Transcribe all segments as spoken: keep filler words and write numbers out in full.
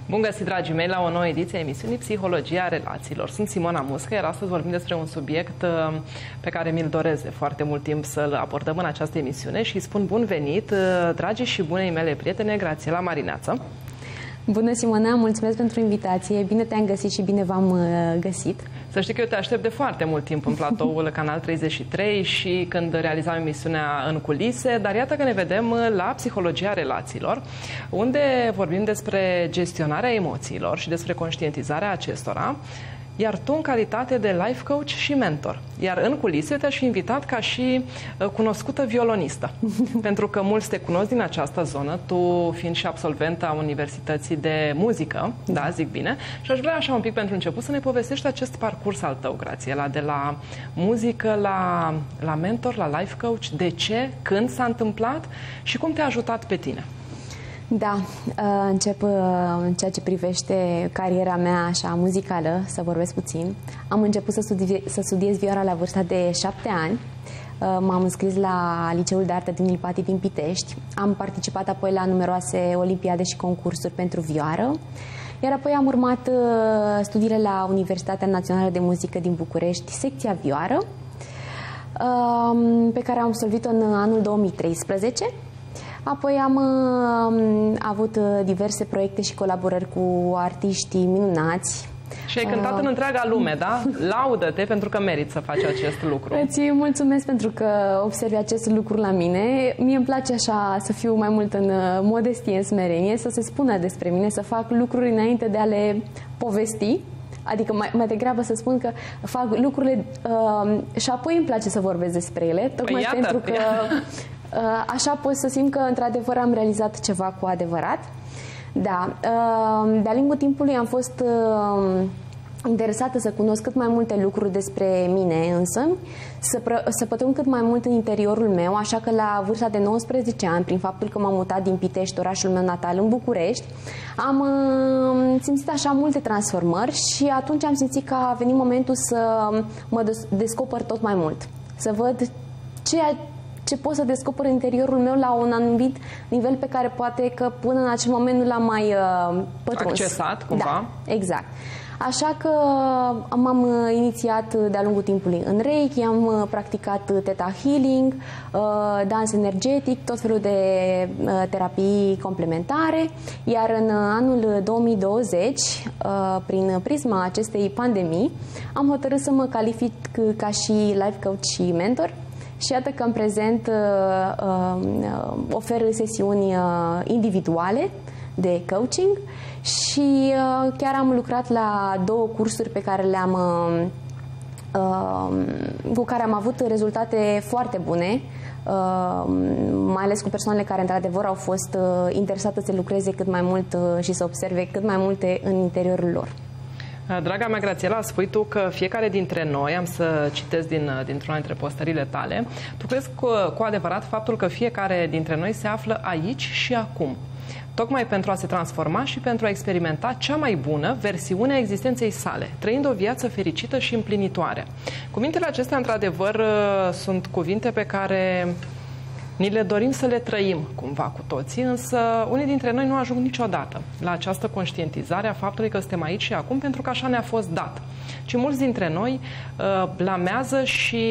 Bun găsit, dragii mei, la o nouă ediție a emisiunii Psihologia Relațiilor. Sunt Simona Muscă, iar astăzi vorbim despre un subiect pe care mi-l doresc de foarte mult timp să-l abordăm în această emisiune și îi spun bun venit, dragii și bunei mele prietene, Grațiela Marineață. Bună, Simona, mulțumesc pentru invitație. Bine te-am găsit și bine v-am găsit. Să știi că eu te aștept de foarte mult timp în platoul Canal treizeci și trei și când realizam emisiunea în culise, dar iată că ne vedem la Psihologia Relațiilor, unde vorbim despre gestionarea emoțiilor și despre conștientizarea acestora, iar tu în calitate de life coach și mentor. Iar în culise te-aș fi invitat ca și cunoscută violonistă. Pentru că mulți te cunosc din această zonă, tu fiind și absolventă a Universității de Muzică, da, zic bine, și aș vrea așa un pic pentru început să ne povestești acest parcurs al tău, Grațiela, de la muzică la, la mentor, la life coach, de ce, când s-a întâmplat și cum te-a ajutat pe tine. Da, încep în ceea ce privește cariera mea așa muzicală, să vorbesc puțin. Am început să studiez, să studiez vioara la vârsta de șapte ani. M-am înscris la Liceul de Artă din Ilpati din Pitești. Am participat apoi la numeroase olimpiade și concursuri pentru vioară. Iar apoi am urmat studiile la Universitatea Națională de Muzică din București, secția vioară, pe care am absolvit-o în anul două mii treisprezece. Apoi am uh, avut diverse proiecte și colaborări cu artiști minunați. Și ai cântat uh, în întreaga lume, da? Laudă-te pentru că meriți să faci acest lucru. Îți mulțumesc pentru că observi acest lucru la mine. Mie îmi place așa să fiu mai mult în modestie, în smerenie, să se spună despre mine, să fac lucruri înainte de a le povesti. Adică mai, mai degrabă să spun că fac lucrurile uh, și apoi îmi place să vorbesc despre ele, tocmai Iată, pentru că așa pot să simt că într-adevăr am realizat ceva cu adevărat. Da, de-a lungul timpului am fost interesată să cunosc cât mai multe lucruri despre mine însă, să, să pătrund cât mai mult în interiorul meu, așa că la vârsta de nouăsprezece ani, prin faptul că m-am mutat din Pitești, orașul meu natal, în București, am uh, simțit așa multe transformări și atunci am simțit că a venit momentul să mă descoper tot mai mult, să văd ceea ce pot să descoper în interiorul meu la un anumit nivel pe care poate că până în acel moment nu l-am mai uh, pătruns. Accesat, cumva. Da, exact. Așa că m-am inițiat de-a lungul timpului în Reiki, am practicat Theta Healing, dans energetic, tot felul de terapii complementare, iar în anul două mii douăzeci, prin prisma acestei pandemii, am hotărât să mă calific ca și life coach și mentor. Și iată că în prezent uh, uh, ofer sesiuni uh, individuale de coaching și uh, chiar am lucrat la două cursuri pe care le-am uh, uh, cu care am avut rezultate foarte bune, uh, mai ales cu persoanele care într-adevăr au fost uh, interesate să lucreze cât mai mult uh, și să observe cât mai multe în interiorul lor. Draga mea, Grațiela, spui tu că fiecare dintre noi, am să citesc din, dintr-una dintre postările tale, tu crezi cu, cu adevărat faptul că fiecare dintre noi se află aici și acum, tocmai pentru a se transforma și pentru a experimenta cea mai bună versiune a existenței sale, trăind o viață fericită și împlinitoare. Cuvintele acestea, într-adevăr, sunt cuvinte pe care ni le dorim să le trăim cumva cu toții, însă unii dintre noi nu ajung niciodată la această conștientizare a faptului că suntem aici și acum pentru că așa ne-a fost dat. Ci mulți dintre noi uh, blamează și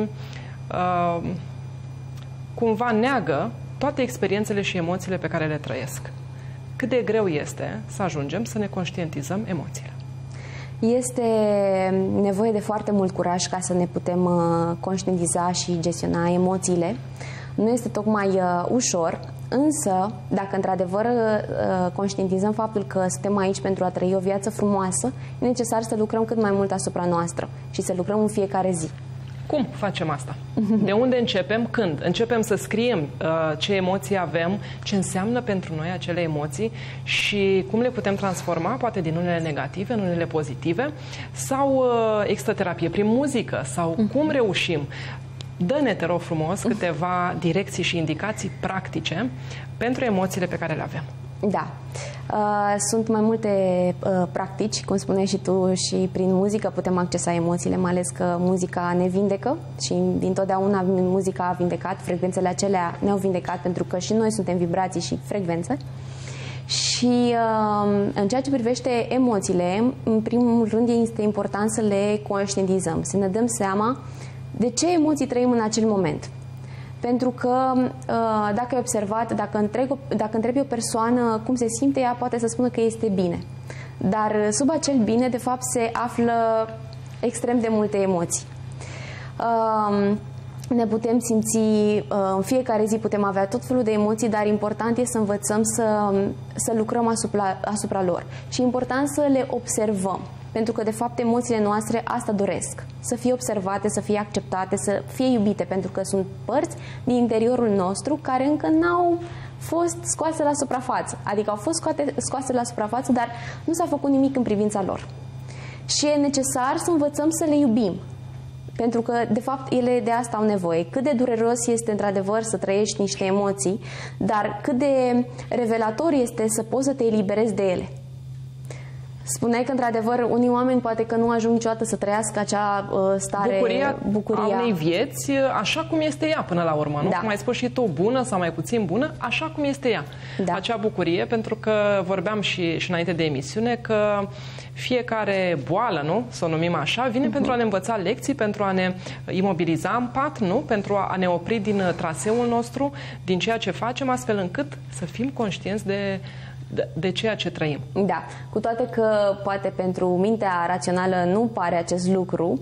uh, cumva neagă toate experiențele și emoțiile pe care le trăiesc. Cât de greu este să ajungem să ne conștientizăm emoțiile? Este nevoie de foarte mult curaj ca să ne putem uh, conștientiza și gestiona emoțiile. Nu este tocmai uh, ușor, însă, dacă într-adevăr uh, conștientizăm faptul că suntem aici pentru a trăi o viață frumoasă, e necesar să lucrăm cât mai mult asupra noastră și să lucrăm în fiecare zi. Cum facem asta? De unde începem? Când? Începem să scriem uh, ce emoții avem, ce înseamnă pentru noi acele emoții și cum le putem transforma, poate din unele negative în unele pozitive, sau uh, există terapie prin muzică, sau cum reușim? Dă-ne, te rog frumos, câteva direcții și indicații practice pentru emoțiile pe care le avem. Da. Sunt mai multe practici, cum spuneai și tu, și prin muzică putem accesa emoțiile, mai ales că muzica ne vindecă și dintotdeauna muzica a vindecat, frecvențele acelea ne-au vindecat pentru că și noi suntem vibrații și frecvențe. Și Și în ceea ce privește emoțiile, în primul rând este important să le conștientizăm, să ne dăm seama de ce emoții trăim în acel moment. Pentru că dacă ai observat, dacă întrebi, dacă întrebi o persoană cum se simte, ea poate să spună că este bine. Dar sub acel bine, de fapt, se află extrem de multe emoții. Ne putem simți, în fiecare zi putem avea tot felul de emoții, dar important este să învățăm să, să lucrăm asupra, asupra lor. Și important să le observăm. Pentru că, de fapt, emoțiile noastre asta doresc. Să fie observate, să fie acceptate, să fie iubite. Pentru că sunt părți din interiorul nostru care încă n-au fost scoase la suprafață. Adică au fost scoate, scoase la suprafață, dar nu s-a făcut nimic în privința lor. Și e necesar să învățăm să le iubim. Pentru că, de fapt, ele de asta au nevoie. Cât de dureros este, într-adevăr, să trăiești niște emoții, dar cât de revelator este să poți să te eliberezi de ele. Spuneai că, într-adevăr, unii oameni poate că nu ajung niciodată să trăiască acea uh, stare... Bucuria, bucuria a unei vieți, așa cum este ea până la urmă, nu? Da. Cum ai spus și tu, bună sau mai puțin bună, așa cum este ea. Da. Acea bucurie, pentru că vorbeam și, și înainte de emisiune, că fiecare boală, nu? Să o numim așa, vine uh-huh. pentru a ne învăța lecții, pentru a ne imobiliza în pat, nu? Pentru a ne opri din traseul nostru, din ceea ce facem, astfel încât să fim conștienți de... De, de ceea ce trăim. Da, cu toate că poate pentru mintea rațională nu pare acest lucru,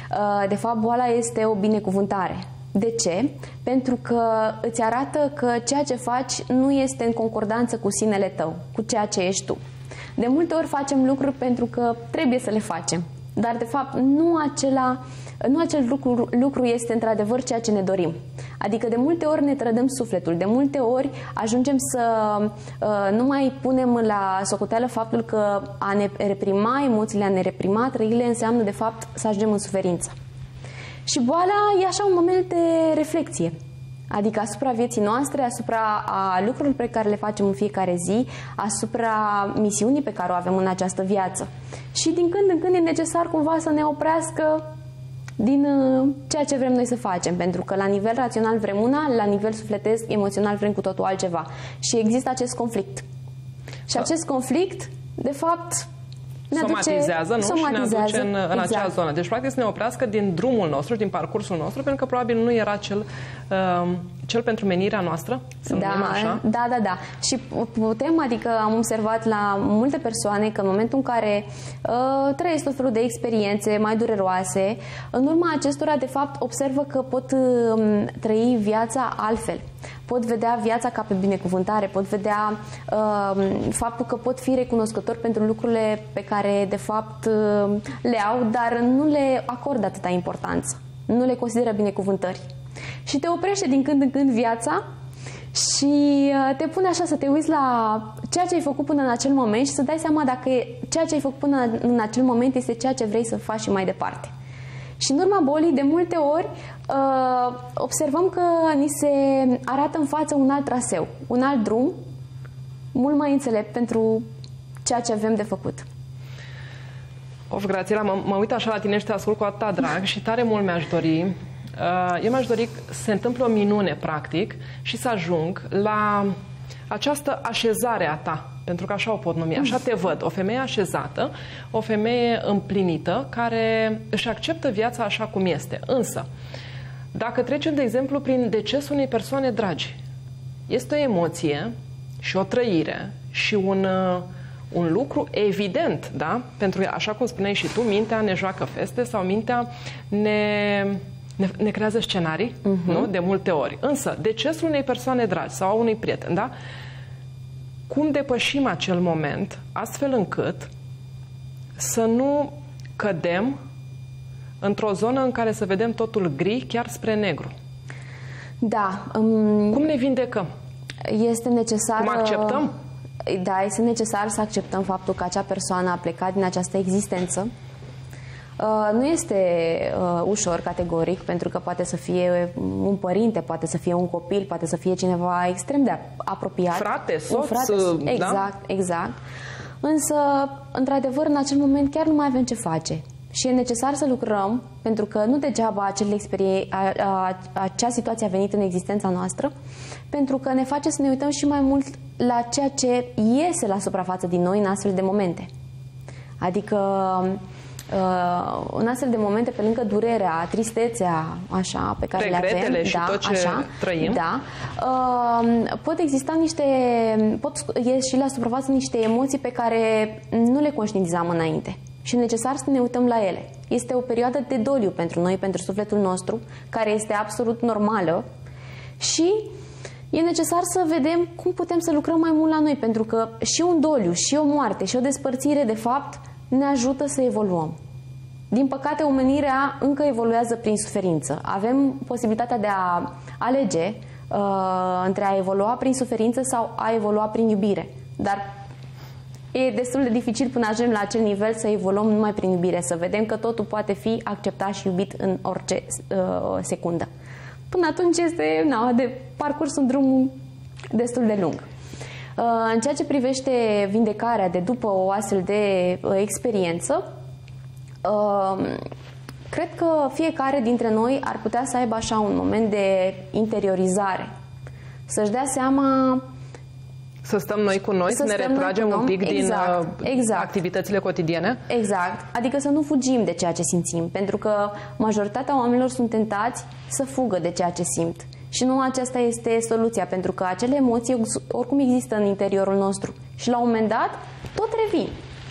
de fapt boala este o binecuvântare. De ce? Pentru că îți arată că ceea ce faci nu este în concordanță cu sinele tău, cu ceea ce ești tu. De multe ori facem lucruri pentru că trebuie să le facem, dar de fapt nu acela... Nu acel lucru, lucru este într-adevăr ceea ce ne dorim. Adică de multe ori ne trădăm sufletul, de multe ori ajungem să uh, nu mai punem la socoteală faptul că a ne reprima emoțiile, a ne reprima trăirile înseamnă de fapt să ajungem în suferință. Și boala e așa un moment de reflexie. Adică asupra vieții noastre, asupra a lucrurilor pe care le facem în fiecare zi, asupra misiunii pe care o avem în această viață. Și din când în când e necesar cumva să ne oprească din uh, ceea ce vrem noi să facem, pentru că la nivel rațional vrem una, la nivel sufletesc, emoțional vrem cu totul altceva. Și există acest conflict. Și acest conflict, de fapt, ne somatizează, aduce, nu? somatizează, și ne aduce în, în exact. acea zonă. Deci, practic, să ne oprească din drumul nostru, din parcursul nostru, pentru că probabil nu era cel, uh, cel pentru menirea noastră, să da, numim așa. Da, da, da. Și putem, adică am observat la multe persoane că în momentul în care uh, trăiesc tot felul de experiențe mai dureroase, în urma acestora, de fapt, observă că pot uh, trăi viața altfel. Pot vedea viața ca pe binecuvântare, pot vedea uh, faptul că pot fi recunoscători pentru lucrurile pe care, de fapt, uh, le au, dar nu le acordă atâta importanță. Nu le consideră binecuvântări. Și te oprește din când în când viața și uh, te pune așa să te uiți la ceea ce ai făcut până în acel moment și să dai seama dacă ceea ce ai făcut până în acel moment este ceea ce vrei să faci și mai departe. Și în urma bolii, de multe ori, uh, observăm că ni se arată în față un alt traseu, un alt drum, mult mai înțelept pentru ceea ce avem de făcut. Of, Grațiela, mă, mă uit așa la tine și te ascult cu atâta drag și tare mult mi-aș dori, uh, eu mi-aș dori să se întâmple o minune, practic, și să ajung la această așezare a ta. Pentru că așa o pot numi, așa te văd, o femeie așezată, o femeie împlinită, care își acceptă viața așa cum este. Însă, dacă trecem, de exemplu, prin decesul unei persoane dragi, este o emoție și o trăire și un, un lucru evident, da? Pentru că, așa cum spuneai și tu, mintea ne joacă feste sau mintea ne... Ne, ne creează scenarii, uh-huh. nu? De multe ori. Însă, decesul unei persoane dragi sau a unui prieten, da? Cum depășim acel moment astfel încât să nu cădem într-o zonă în care să vedem totul gri, chiar spre negru? Da. Um, Cum ne vindecăm? Este necesar... Cum acceptăm? Da, este necesar să acceptăm faptul că acea persoană a plecat din această existență. Uh, nu este uh, ușor, categoric, pentru că poate să fie un părinte, poate să fie un copil, poate să fie cineva extrem de apropiat. Frate, soț, frate, exact, da? Exact. Însă, într-adevăr, în acel moment chiar nu mai avem ce face. Și e necesar să lucrăm, pentru că nu degeaba acel experie, a, a, acea situație a venit în existența noastră, pentru că ne face să ne uităm și mai mult la ceea ce iese la suprafață din noi în astfel de momente. Adică uh, în astfel de momente, pe lângă durerea, tristețea, așa, pe care regretele le avem, și da, tot ce așa, trăim, da, uh, pot exista niște, pot ieși la suprafață niște emoții pe care nu le conștientizam înainte. Și e necesar să ne uităm la ele. Este o perioadă de doliu pentru noi, pentru sufletul nostru, care este absolut normală și e necesar să vedem cum putem să lucrăm mai mult la noi, pentru că și un doliu, și o moarte, și o despărțire, de fapt, ne ajută să evoluăm. Din păcate, omenirea încă evoluează prin suferință. Avem posibilitatea de a alege uh, între a evolua prin suferință sau a evolua prin iubire. Dar e destul de dificil până ajungem la acel nivel să evoluăm numai prin iubire, să vedem că totul poate fi acceptat și iubit în orice uh, secundă. Până atunci este na, de parcurs un drum destul de lung. Uh, în ceea ce privește vindecarea de după o astfel de uh, experiență, uh, cred că fiecare dintre noi ar putea să aibă așa un moment de interiorizare, să-și dea seama. Să stăm noi cu noi, să, să ne retragem un pic exact, din exact. activitățile cotidiene? Exact. Adică să nu fugim de ceea ce simțim, pentru că majoritatea oamenilor sunt tentați să fugă de ceea ce simt. Și nu aceasta este soluția, pentru că acele emoții oricum există în interiorul nostru și la un moment dat tot revin.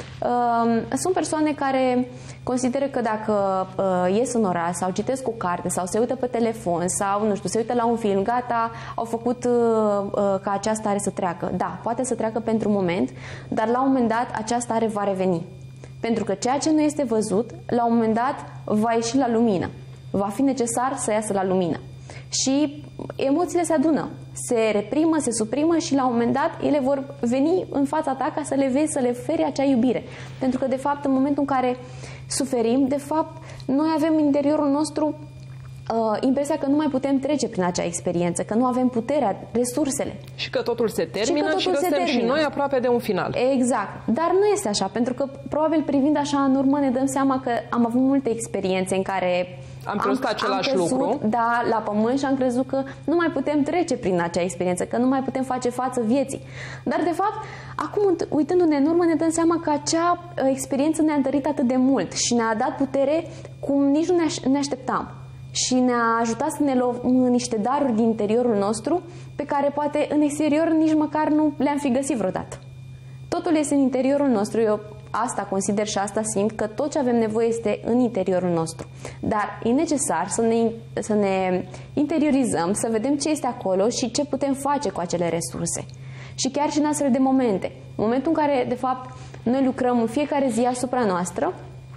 Sunt persoane care consideră că dacă uh, ies în oraș sau citesc o carte sau se uită pe telefon sau, nu știu, se uită la un film, gata, au făcut uh, uh, ca această stare să treacă. Da, poate să treacă pentru un moment, dar la un moment dat această stare va reveni. Pentru că ceea ce nu este văzut, la un moment dat va ieși la lumină. Va fi necesar să iasă la lumină. Și emoțiile se adună, se reprimă, se suprimă și la un moment dat ele vor veni în fața ta ca să le vezi, să le oferi acea iubire. Pentru că, de fapt, în momentul în care suferim, de fapt, noi avem în interiorul nostru uh, impresia că nu mai putem trece prin acea experiență, că nu avem puterea, resursele. Și că totul se termină și, că, și că suntem termină. și noi aproape de un final. Exact. Dar nu este așa, pentru că, probabil, privind așa în urmă, ne dăm seama că am avut multe experiențe în care am crezut am, același am crezut, lucru. Da, la pământ și am crezut că nu mai putem trece prin acea experiență, că nu mai putem face față vieții. Dar, de fapt, acum, uitându-ne în urmă, ne dăm seama că acea experiență ne-a întărit atât de mult și ne-a dat putere cum nici nu ne așteptam. Și ne-a ajutat să ne luăm niște daruri din interiorul nostru pe care poate în exterior nici măcar nu le-am fi găsit vreodată. Totul este în interiorul nostru. Eu asta consider și asta simt, că tot ce avem nevoie este în interiorul nostru. Dar e necesar să ne, să ne interiorizăm, să vedem ce este acolo și ce putem face cu acele resurse. Și chiar și în astfel de momente, momentul în care, de fapt, noi lucrăm în fiecare zi asupra noastră,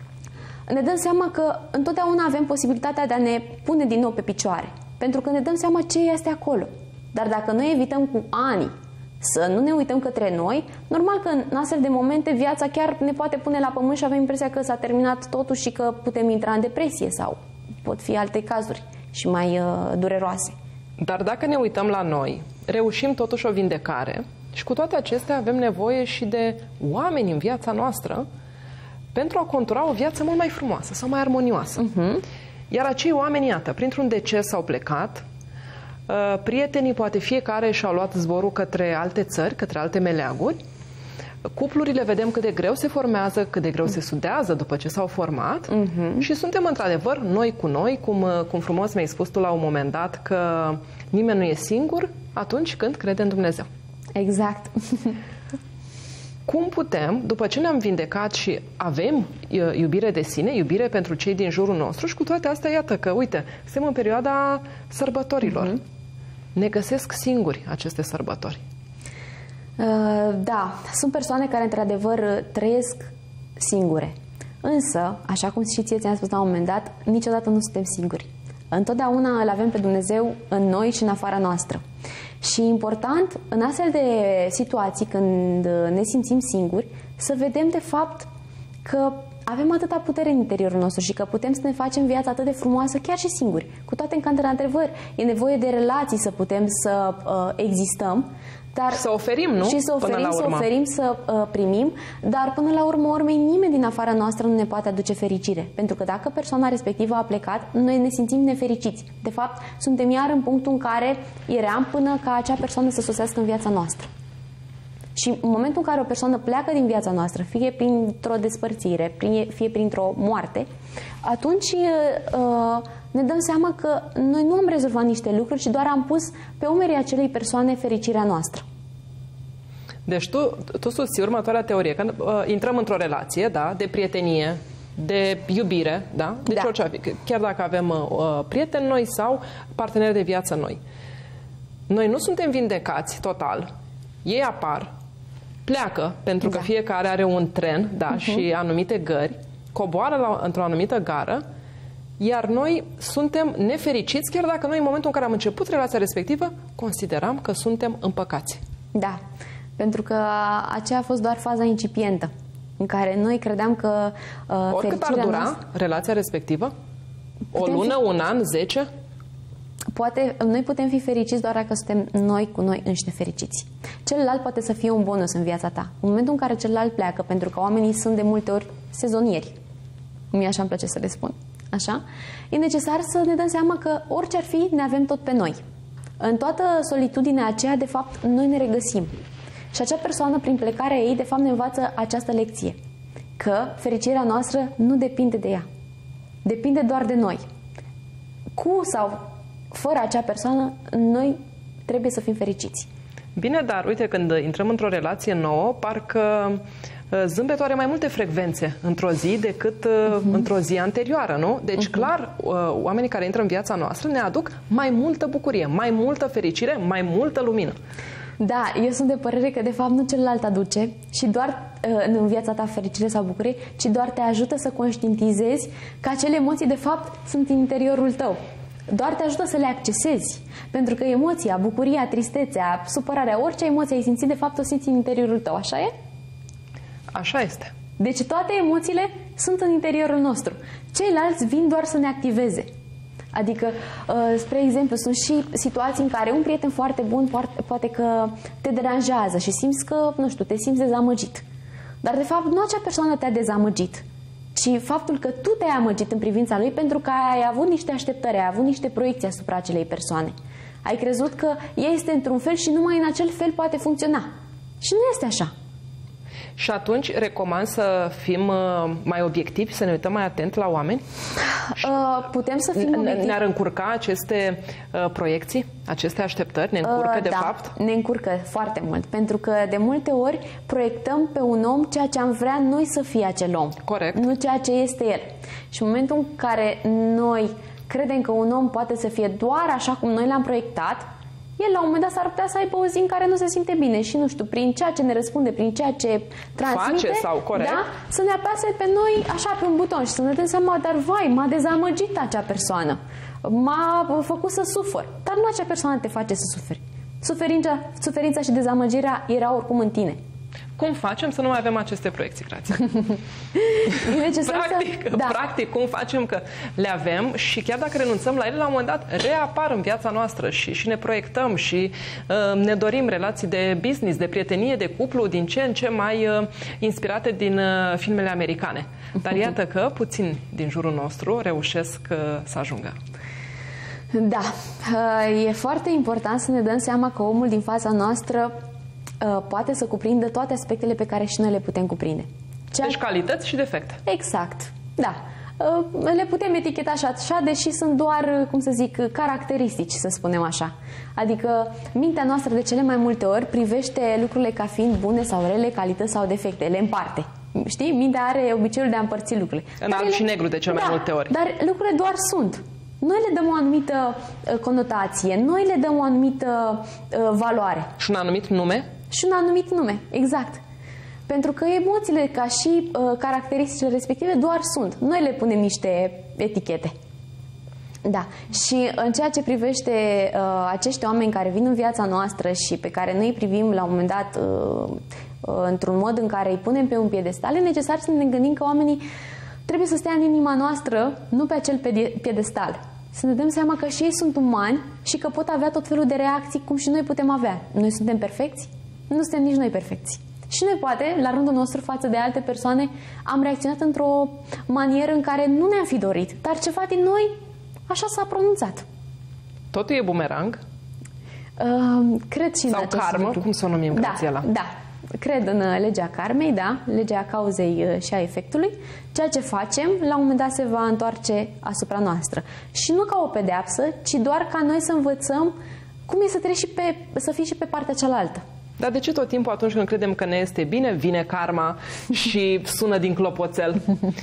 ne dăm seama că întotdeauna avem posibilitatea de a ne pune din nou pe picioare. Pentru că ne dăm seama ce este acolo. Dar dacă noi evităm cu ani să nu ne uităm către noi, normal că în astfel de momente viața chiar ne poate pune la pământ și avem impresia că s-a terminat totul și că putem intra în depresie sau pot fi alte cazuri și mai uh, dureroase. Dar dacă ne uităm la noi, reușim totuși o vindecare și cu toate acestea avem nevoie și de oameni în viața noastră pentru a contura o viață mult mai frumoasă sau mai armonioasă. Uh-huh. Iar acei oameni, iată, printr-un deces au plecat, prietenii, poate fiecare și-au luat zborul către alte țări, către alte meleaguri. Cuplurile vedem cât de greu se formează, cât de greu se sudează după ce s-au format. Uh-huh. Și suntem într-adevăr noi cu noi, cum, cum frumos mi-ai spus tu la un moment dat, că nimeni nu e singur atunci când crede în Dumnezeu. Exact. Cum putem, după ce ne-am vindecat și avem iubire de sine, iubire pentru cei din jurul nostru și cu toate astea, iată că, uite, suntem în perioada sărbătorilor. Uh-huh. Ne găsesc singuri aceste sărbători. Uh, da, sunt persoane care, într-adevăr, trăiesc singure. Însă, așa cum și ție ți-am spus la un moment dat, niciodată nu suntem singuri. Întotdeauna îl avem pe Dumnezeu în noi și în afara noastră. Și important, în astfel de situații, când ne simțim singuri, să vedem de fapt că avem atâta putere în interiorul nostru și că putem să ne facem viața atât de frumoasă chiar și singuri. Cu toate că, într-adevăr, e nevoie de relații să putem să uh, existăm. Dar să oferim, nu? Și să oferim, să oferim, să uh, primim, dar până la urmă urmei nimeni din afara noastră nu ne poate aduce fericire. Pentru că dacă persoana respectivă a plecat, noi ne simțim nefericiți. De fapt, suntem iar în punctul în care eram până ca acea persoană să sosească în viața noastră. Și în momentul în care o persoană pleacă din viața noastră, fie printr-o despărțire, fie printr-o moarte, atunci uh, ne dăm seama că noi nu am rezolvat niște lucruri, ci doar am pus pe umerii acelei persoane fericirea noastră. Deci tu, tu susții următoarea teorie, că uh, intrăm într-o relație, da, de prietenie, de iubire, da? Deci da. orice, chiar dacă avem uh, prieteni noi sau parteneri de viață noi. Noi nu suntem vindecați total. Ei apar, pleacă, pentru că da. fiecare are un tren, da, uh-huh. și anumite gări, coboară într-o anumită gară, iar noi suntem nefericiți, chiar dacă noi în momentul în care am început relația respectivă, consideram că suntem împăcați. Da, pentru că aceea a fost doar faza incipientă, în care noi credeam că uh, Oricât ar dura noastră... relația respectivă? O lună, fi... un an, zece? Poate, noi putem fi fericiți doar dacă suntem noi cu noi înșine fericiți. Celălalt poate să fie un bonus în viața ta. În momentul în care celălalt pleacă, pentru că oamenii sunt de multe ori sezonieri, mie așa îmi place să le spun, așa, e necesar să ne dăm seama că orice ar fi, ne avem tot pe noi. În toată solitudinea aceea, de fapt, noi ne regăsim. Și acea persoană, prin plecarea ei, de fapt, ne învață această lecție. Că fericirea noastră nu depinde de ea. Depinde doar de noi. Cu sau fără acea persoană, noi trebuie să fim fericiți. Bine, dar uite, când intrăm într-o relație nouă, parcă zâmbetul are mai multe frecvențe într-o zi decât uh-huh. într-o zi anterioară, nu? Deci, uh-huh. clar, oamenii care intră în viața noastră ne aduc mai multă bucurie, mai multă fericire, mai multă lumină. Da, eu sunt de părere că de fapt nu celălalt aduce și doar în viața ta fericire sau bucurie, ci doar te ajută să conștientizezi că acele emoții de fapt sunt în interiorul tău. Doar te ajută să le accesezi, pentru că emoția, bucuria, tristețea, supărarea, orice emoție ai simțit, de fapt o simți în interiorul tău, așa e? Așa este. Deci toate emoțiile sunt în interiorul nostru. Ceilalți vin doar să ne activeze. Adică, spre exemplu, sunt și situații în care un prieten foarte bun poate că te deranjează și simți că, nu știu, te simți dezamăgit. Dar, de fapt, nu acea persoană te-a dezamăgit, ci faptul că tu te-ai amăgit în privința lui pentru că ai avut niște așteptări, ai avut niște proiecții asupra acelei persoane. Ai crezut că ea este într-un fel și numai în acel fel poate funcționa. Și nu este așa. Și atunci recomand să fim mai obiectivi, să ne uităm mai atent la oameni? Uh, putem să fim obiectivi. Ne-ar încurca aceste uh, proiecții, aceste așteptări? Ne încurcă uh, de da, fapt? Ne încurcă foarte mult, pentru că de multe ori proiectăm pe un om ceea ce am vrea noi să fie acel om. Corect. Nu ceea ce este el. Și în momentul în care noi credem că un om poate să fie doar așa cum noi l-am proiectat, el la un moment dat s-ar putea să aibă o zi în care nu se simte bine și, nu știu, prin ceea ce ne răspunde, prin ceea ce transmite, face sau corect, da, să ne apase pe noi așa pe un buton și să ne dăm seama, dar vai, m-a dezamăgit acea persoană, m-a făcut să sufăr. Dar nu acea persoană te face să suferi. Suferința, suferința și dezamăgirea era oricum în tine. Cum facem să nu mai avem aceste proiecții, Grația? practic, să... da. practic, cum facem că le avem și chiar dacă renunțăm la ele, la un moment dat reapar în viața noastră și, și ne proiectăm și uh, ne dorim relații de business, de prietenie, de cuplu, din ce în ce mai uh, inspirate din uh, filmele americane. Dar iată că puțin din jurul nostru reușesc uh, să ajungă. Da, uh, e foarte important să ne dăm seama că omul din fața noastră poate să cuprindă toate aspectele pe care și noi le putem cuprinde. Ceea... Deci calități și defecte. Exact, da. Le putem eticheta așa, așa, deși sunt doar, cum să zic, caracteristici, să spunem așa. Adică mintea noastră de cele mai multe ori privește lucrurile ca fiind bune sau rele, calități sau defecte, le împarte. Știi? Mintea are obiceiul de a împărți lucrurile. În alb și negru de cele da, mai multe ori. Dar lucrurile doar sunt. Noi le dăm o anumită conotație, noi le dăm o anumită uh, valoare. Și un anumit nume? Și un anumit nume, exact. Pentru că emoțiile, ca și uh, caracteristicile respective, doar sunt. Noi le punem niște etichete. Da. Și în ceea ce privește uh, acești oameni care vin în viața noastră și pe care noi îi privim la un moment dat uh, uh, într-un mod în care îi punem pe un piedestal, e necesar să ne gândim că oamenii trebuie să stea în inima noastră, nu pe acel piedestal. Să ne dăm seama că și ei sunt umani și că pot avea tot felul de reacții cum și noi putem avea. Noi suntem perfecți? Nu suntem nici noi perfecți. Și noi poate, la rândul nostru, față de alte persoane, am reacționat într-o manieră în care nu ne-am fi dorit, dar ceva din noi așa s-a pronunțat. Totul e bumerang? Uh, cred și sau în acest karmă, lucru. cum să o numim, Grațiela? Da, da. cred în legea karmei, da, legea cauzei și a efectului. Ceea ce facem, la un moment dat se va întoarce asupra noastră. Și nu ca o pedeapsă, ci doar ca noi să învățăm cum e să treci și pe, să fii și pe partea cealaltă. Dar de ce tot timpul atunci când credem că ne este bine, vine karma și sună din clopoțel?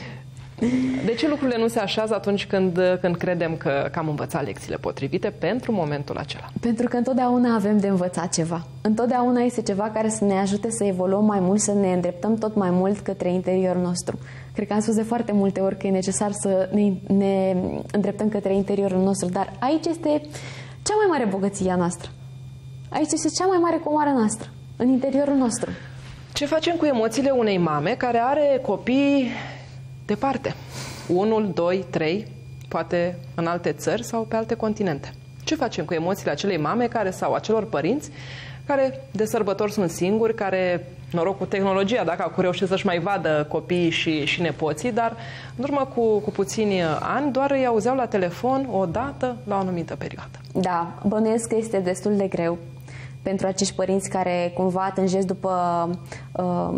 De ce lucrurile nu se așează atunci când, când credem că, că am învățat lecțiile potrivite pentru momentul acela? Pentru că întotdeauna avem de învățat ceva. Întotdeauna este ceva care să ne ajute să evoluăm mai mult, să ne îndreptăm tot mai mult către interiorul nostru. Cred că am spus de foarte multe ori că e necesar să ne, ne îndreptăm către interiorul nostru, dar aici este cea mai mare bogăție a noastră. Aici este cea mai mare comoară noastră, în interiorul nostru. Ce facem cu emoțiile unei mame care are copii departe? Unul, doi, trei, poate în alte țări sau pe alte continente. Ce facem cu emoțiile acelei mame care, sau acelor părinți care de sărbători sunt singuri, care, noroc cu tehnologia, dacă au reușit să-și mai vadă copiii și, și nepoții, dar în urmă cu, cu puțini ani doar îi auzeau la telefon o dată la o anumită perioadă. Da, bănuiesc că este destul de greu pentru acești părinți care cumva tânjesc după uh,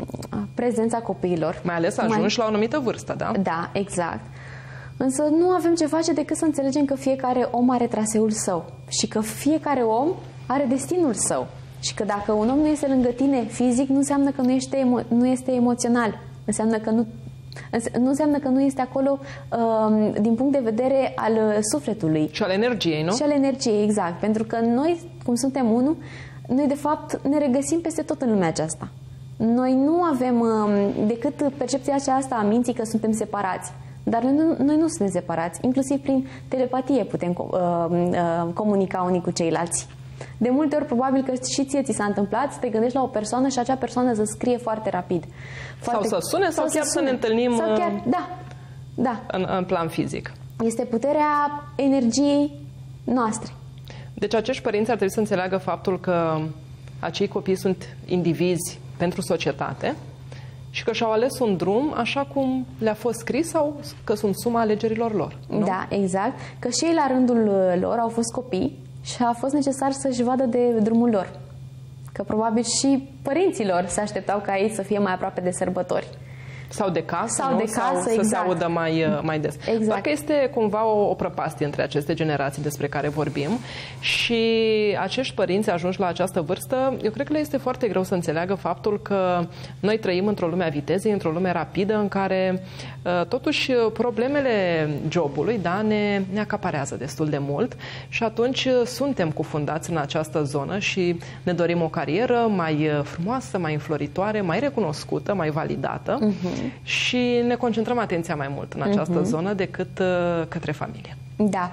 prezența copiilor. Mai ales ajungi mai... la o anumită vârstă, da? Da, exact. Însă nu avem ce face decât să înțelegem că fiecare om are traseul său și că fiecare om are destinul său. Și că dacă un om nu este lângă tine fizic, nu înseamnă că nu este, emo- nu este emoțional. Înseamnă că nu, nu înseamnă că nu este acolo uh, din punct de vedere al sufletului. Și al energiei, nu? Și al energiei, exact. Pentru că noi, cum suntem unul, noi de fapt ne regăsim peste tot în lumea aceasta. Noi nu avem uh, decât percepția aceasta a minții că suntem separați. Dar noi nu, noi nu suntem separați. Inclusiv prin telepatie putem uh, uh, comunica unii cu ceilalți. De multe ori, probabil că și ție ți s-a întâmplat să te gândești la o persoană și acea persoană să scrie foarte rapid. Foarte... Sau să sune, sau, sau chiar să, sune. să ne întâlnim sau chiar, da, da. În, în plan fizic. Este puterea energiei noastre. Deci acești părinți ar trebui să înțeleagă faptul că acei copii sunt indivizi pentru societate și că și-au ales un drum așa cum le-a fost scris sau că sunt suma alegerilor lor. Nu? Da, exact. Că și ei la rândul lor au fost copii și a fost necesar să-și vadă de drumul lor. Că probabil și părinților se așteptau ca ei să fie mai aproape de sărbători. Sau de casă, sau, nu? de casă, sau să exact. se audă mai, mai des. Exact. Doar că este cumva o, o prăpastie între aceste generații despre care vorbim și acești părinți ajunși la această vârstă, eu cred că le este foarte greu să înțeleagă faptul că noi trăim într-o lume a vitezei, într-o lume rapidă în care totuși problemele jobului, da, ne, ne acaparează destul de mult și atunci suntem cufundați în această zonă și ne dorim o carieră mai frumoasă, mai înfloritoare, mai recunoscută, mai validată. Uh-huh. Și ne concentrăm atenția mai mult în această uh-huh. zonă decât uh, către familie. Da.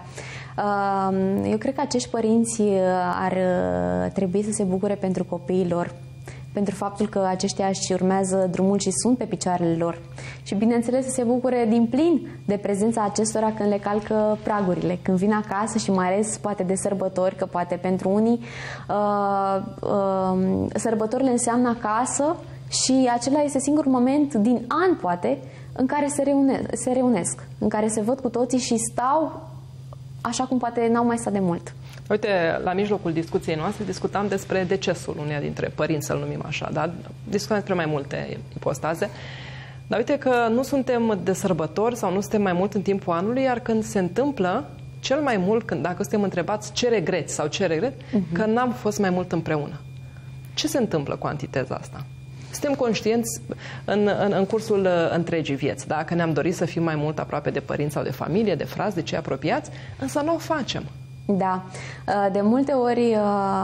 Eu cred că acești părinți ar trebui să se bucure pentru copiii lor, pentru faptul că aceștia își urmează drumul și sunt pe picioarele lor. Și bineînțeles să se bucure din plin de prezența acestora când le calcă pragurile, când vin acasă și mai ales poate de sărbători, că poate pentru unii uh, uh, sărbătorile înseamnă acasă și acela este singurul moment din an, poate, în care se, reune, se reunesc, în care se văd cu toții și stau așa cum poate n-au mai stat de mult. Uite, la mijlocul discuției noastre discutam despre decesul uneia dintre părinți, să-l numim așa, da? Discutam despre mai multe ipostaze. Dar uite că nu suntem de sărbători sau nu suntem mai mult în timpul anului, iar când se întâmplă, cel mai mult, când, dacă suntem întrebați ce regreți sau ce regret, uh-huh. că n-am fost mai mult împreună. Ce se întâmplă cu antiteza asta? Suntem conștienți în, în, în cursul uh, întregii vieți, da? Că ne-am dorit să fim mai mult aproape de părinți sau de familie, de frați, de cei apropiați, însă nu o facem. Da. De multe ori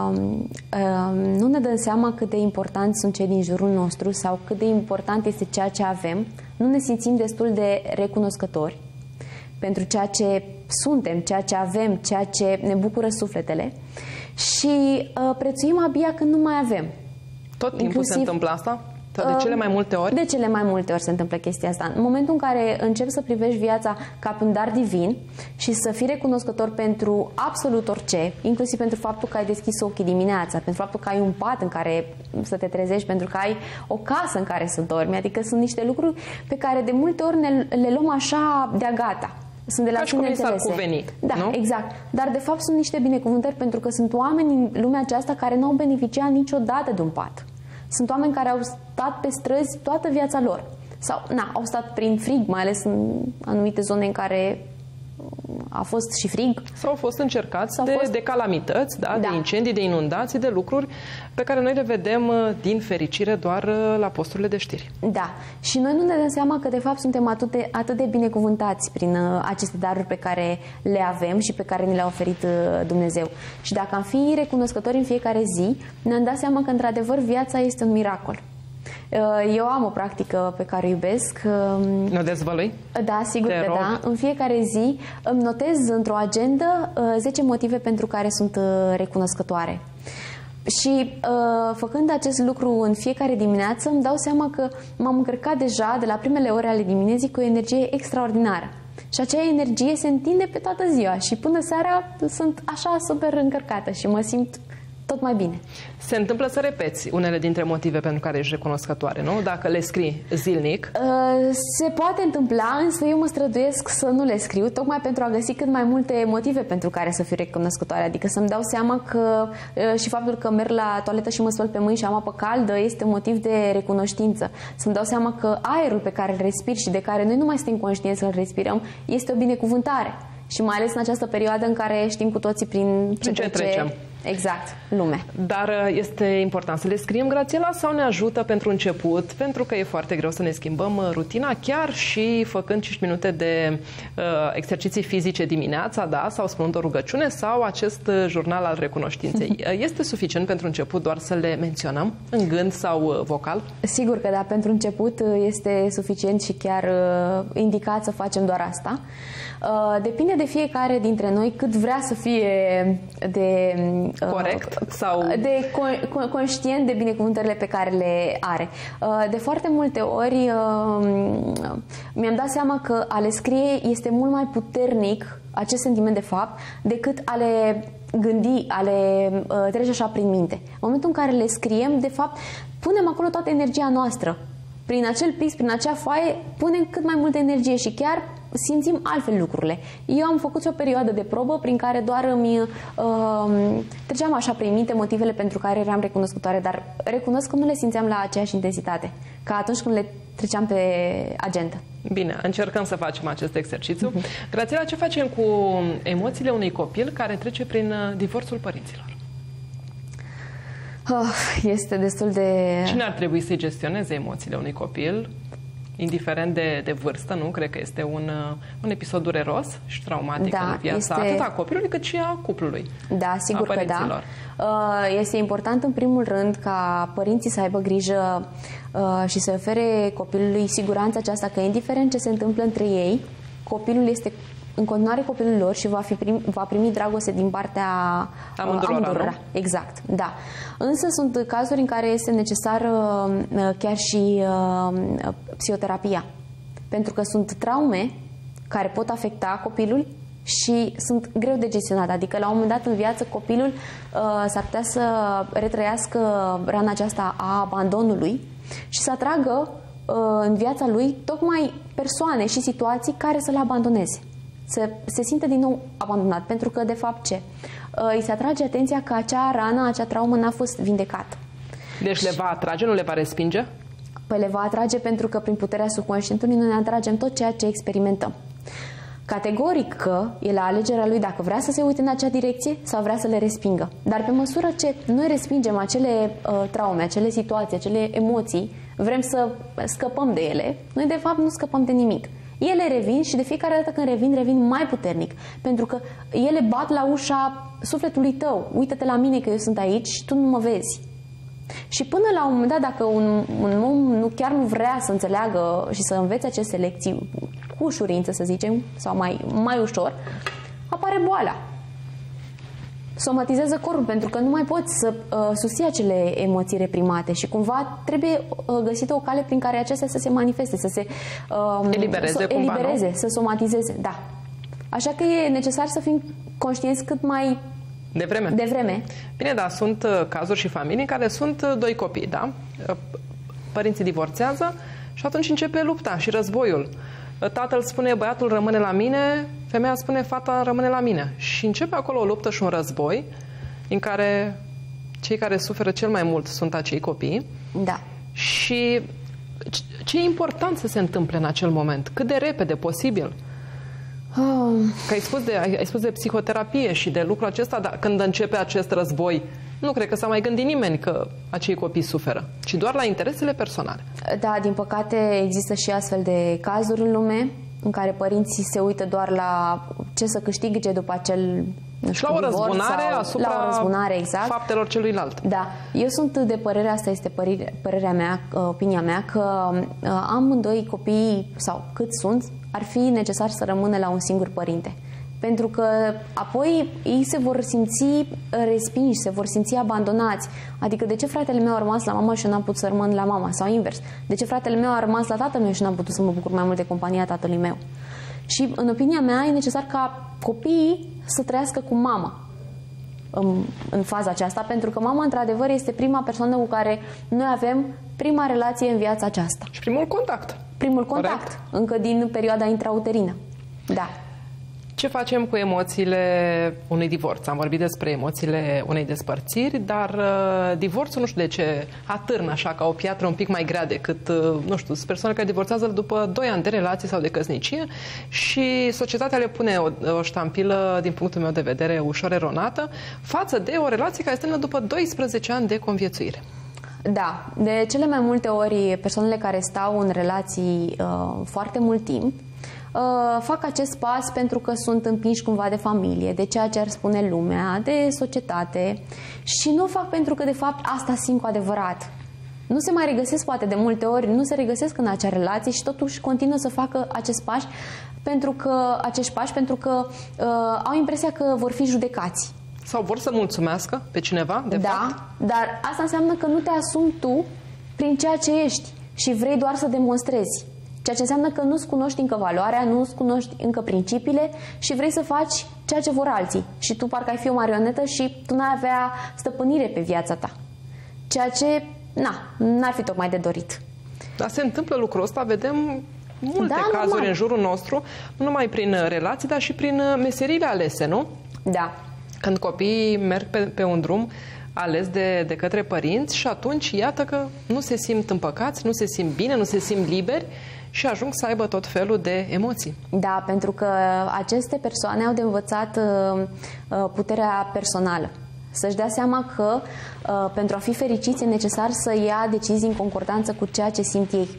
nu ne dăm seama cât de importanți sunt cei din jurul nostru sau cât de important este ceea ce avem. Nu ne simțim destul de recunoscători pentru ceea ce suntem, ceea ce avem, ceea ce ne bucură sufletele și prețuim abia când nu mai avem. Tot timpul Inclusiv, se întâmplă asta? Sau de cele mai multe ori? De cele mai multe ori se întâmplă chestia asta. În momentul în care începi să privești viața ca pe un dar divin și să fii recunoscător pentru absolut orice, inclusiv pentru faptul că ai deschis ochii dimineața, pentru faptul că ai un pat în care să te trezești, pentru că ai o casă în care să dormi, adică sunt niște lucruri pe care de multe ori ne, le luăm așa de-a gata. Sunt de la sine înțelese. Da, nu? Exact. Dar de fapt sunt niște binecuvântări pentru că sunt oameni în lumea aceasta care nu au beneficiat niciodată de un pat. Sunt oameni care au stat pe străzi toată viața lor. Sau, na, au stat prin frig, mai ales în anumite zone în care a fost și frig. Sau au fost încercați Sau de, fost... de calamități, da, da. de incendii, de inundații, de lucruri pe care noi le vedem, din fericire, doar la posturile de știri. Da. Și noi nu ne dăm seama că, de fapt, suntem atât de, atât de binecuvântați prin uh, aceste daruri pe care le avem și pe care ni le-a oferit uh, Dumnezeu. Și dacă am fi recunoscători în fiecare zi, ne-am dat seama că, într-adevăr, viața este un miracol. Eu am o practică pe care o iubesc. Ne dezvălui? Da, sigur Te că rog. da. În fiecare zi îmi notez într-o agendă zece motive pentru care sunt recunoscătoare. Și făcând acest lucru în fiecare dimineață, îmi dau seama că m-am încărcat deja de la primele ore ale dimineții cu o energie extraordinară. Și acea energie se întinde pe toată ziua și până seara sunt așa super încărcată și mă simt tot mai bine. Se întâmplă să repeți unele dintre motive pentru care ești recunoscătoare, nu? Dacă le scrii zilnic. Se poate întâmpla, însă eu mă străduiesc să nu le scriu, tocmai pentru a găsi cât mai multe motive pentru care să fiu recunoscătoare. Adică să-mi dau seama că și faptul că merg la toaletă și mă spăl pe mâini și am apă caldă este motiv de recunoștință. Să-mi dau seama că aerul pe care îl respir și de care noi nu mai suntem conștienți să-l respirăm este o binecuvântare. Și mai ales în această perioadă în care știm cu toții prin ce, ce trecem. Exact, lume. Dar este important să le scriem, Grațiela, sau ne ajută pentru început? Pentru că e foarte greu să ne schimbăm rutina, chiar și făcând cinci minute de uh, exerciții fizice dimineața, da, sau spunând o rugăciune, sau acest jurnal al recunoștinței. Este suficient pentru început doar să le menționăm în gând sau vocal? Sigur că da, pentru început este suficient și chiar uh, indicat să facem doar asta. Uh, depinde de fiecare dintre noi cât vrea să fie de corect sau de con- conștient de binecuvântările pe care le are. De foarte multe ori mi-am dat seama că a le scrie este mult mai puternic, acest sentiment de fapt, decât a le gândi, a le trece așa prin minte. În momentul în care le scriem, de fapt, punem acolo toată energia noastră. Prin acel pix, prin acea foaie, punem cât mai multă energie și chiar simțim altfel lucrurile. Eu am făcut și o perioadă de probă prin care doar îmi uh, treceam așa prin minte motivele pentru care eram recunoscătoare, dar recunosc că nu le simțeam la aceeași intensitate ca atunci când le treceam pe agenda. Bine, încercăm să facem acest exercițiu. Uh-huh. Grațiela, ce facem cu emoțiile unui copil care trece prin divorțul părinților? Oh, este destul de... Cine ar trebui să-i gestioneze emoțiile unui copil, indiferent de, de vârstă, nu? Cred că este un, un episod dureros și traumatic da, în viața este... atât a copilului cât și a cuplului. Da, sigur că da. Este important în primul rând ca părinții să aibă grijă și să ofere copilului siguranța aceasta că indiferent ce se întâmplă între ei, copilul este în continuare copilul lor și va, fi prim, va primi dragoste din partea amândurora, amândurora. Exact, da. Însă sunt cazuri în care este necesar chiar și uh, psihoterapia. Pentru că sunt traume care pot afecta copilul și sunt greu de gestionat. Adică la un moment dat în viață copilul uh, s-ar putea să retrăiască rana aceasta a abandonului și să atragă uh, în viața lui tocmai persoane și situații care să-l abandoneze. Să se simte din nou abandonat, pentru că, de fapt, ce? Îi se atrage atenția că acea rană, acea traumă n-a fost vindecată. Deci le va atrage, nu le va respinge? Păi le va atrage pentru că, prin puterea subconștientului, noi ne atragem tot ceea ce experimentăm. Categoric că e la alegerea lui dacă vrea să se uite în acea direcție sau vrea să le respingă. Dar pe măsură ce noi respingem acele uh, traume, acele situații, acele emoții, vrem să scăpăm de ele, noi, de fapt, nu scăpăm de nimic. Ele revin și de fiecare dată când revin, revin mai puternic. Pentru că ele bat la ușa sufletului tău. Uită-te la mine că eu sunt aici și tu nu mă vezi. Și până la un moment dat, dacă un, un om nu, chiar nu vrea să înțeleagă și să învețe aceste lecții cu ușurință, să zicem, sau mai, mai ușor, apare boala. Somatizează corpul, pentru că nu mai poți să uh, susții acele emoții reprimate și cumva trebuie uh, găsită o cale prin care acestea să se manifeste, să se uh, elibereze, să, cumva, elibereze nu? să somatizeze, da. Așa că e necesar să fim conștienți cât mai de vreme. De vreme. Bine, dar sunt uh, cazuri și familii în care sunt uh, doi copii, da? Uh, părinții divorțează și atunci începe lupta și războiul. Tatăl spune, băiatul rămâne la mine, femeia spune, fata rămâne la mine. Și începe acolo o luptă și un război în care cei care suferă cel mai mult sunt acei copii. Da. Și ce e important să se întâmple în acel moment? Cât de repede posibil? Oh. Că ai spus, de, ai, ai spus de psihoterapie și de lucrul acesta, dar când începe acest război, nu cred că s-a mai gândit nimeni că acei copii suferă, ci doar la interesele personale. Da, din păcate există și astfel de cazuri în lume, în care părinții se uită doar la ce să câștige după acel... Și la o răzbunare asupra la o răzbunare, exact, faptelor celuilalt. Da. Eu sunt de părere, asta este părerea mea, opinia mea, că amândoi copiii, sau cât sunt, ar fi necesar să rămână la un singur părinte. Pentru că apoi ei se vor simți respinși, se vor simți abandonați. Adică de ce fratele meu a rămas la mama și eu n-am putut să rămân la mama? Sau invers. De ce fratele meu a rămas la tatăl meu și n-am putut să mă bucur mai mult de compania tatălui meu? Și în opinia mea e necesar ca copiii să trăiască cu mama în, în faza aceasta, pentru că mama într-adevăr este prima persoană cu care noi avem prima relație în viața aceasta. Și primul contact. Primul contact, corect, încă din perioada intrauterină. Da. Ce facem cu emoțiile unui divorț? Am vorbit despre emoțiile unei despărțiri, dar uh, divorțul, nu știu de ce, atârnă așa ca o piatră un pic mai grea decât, uh, nu știu, sunt persoane care divorțează după doi ani de relație sau de căsnicie și societatea le pune o, o ștampilă, din punctul meu de vedere, ușor eronată, față de o relație care se termină după doisprezece ani de conviețuire. Da, de cele mai multe ori persoanele care stau în relații uh, foarte mult timp Uh, fac acest pas pentru că sunt împinși cumva de familie, de ceea ce ar spune lumea, de societate, și nu o fac pentru că de fapt asta simt cu adevărat. Nu se mai regăsesc poate de multe ori, nu se regăsesc în acea relație și totuși continuă să facă acest pași pentru că, acești pași pentru că uh, au impresia că vor fi judecați. Sau vor să mulțumească pe cineva, de da, fapt? Dar asta înseamnă că nu te asumi tu prin ceea ce ești și vrei doar să demonstrezi. Ceea ce înseamnă că nu-ți cunoști încă valoarea, nu-ți cunoști încă principiile și vrei să faci ceea ce vor alții. Și tu parcă ai fi o marionetă și tu n-ai avea stăpânire pe viața ta. Ceea ce, na, n-ar fi tocmai de dorit. Dar se întâmplă lucrul ăsta, vedem multe da, cazuri normal. în jurul nostru, nu numai prin relații, dar și prin meserile alese, nu? Da. Când copiii merg pe, pe un drum ales de, de către părinți și atunci iată că nu se simt împăcați, nu se simt bine, nu se simt liberi și ajung să aibă tot felul de emoții. Da, pentru că aceste persoane au de învățat uh, puterea personală. Să-și dea seama că uh, pentru a fi fericiți e necesar să ia decizii în concordanță cu ceea ce simt ei.